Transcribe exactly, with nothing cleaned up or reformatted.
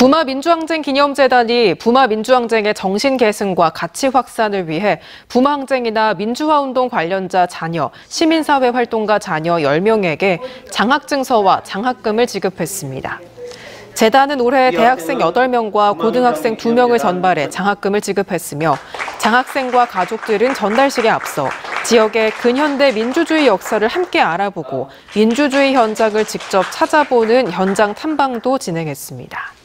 부마민주항쟁 기념재단이 부마민주항쟁의 정신 계승과 가치 확산을 위해 부마항쟁이나 민주화운동 관련자 자녀, 시민사회 활동가 자녀 열 명에게 장학증서와 장학금을 지급했습니다. 재단은 올해 대학생 여덟 명과 고등학생 두 명을 선발해 장학금을 지급했으며 장학생과 가족들은 전달식에 앞서 지역의 근현대 민주주의 역사를 함께 알아보고 민주주의 현장을 직접 찾아보는 현장 탐방도 진행했습니다.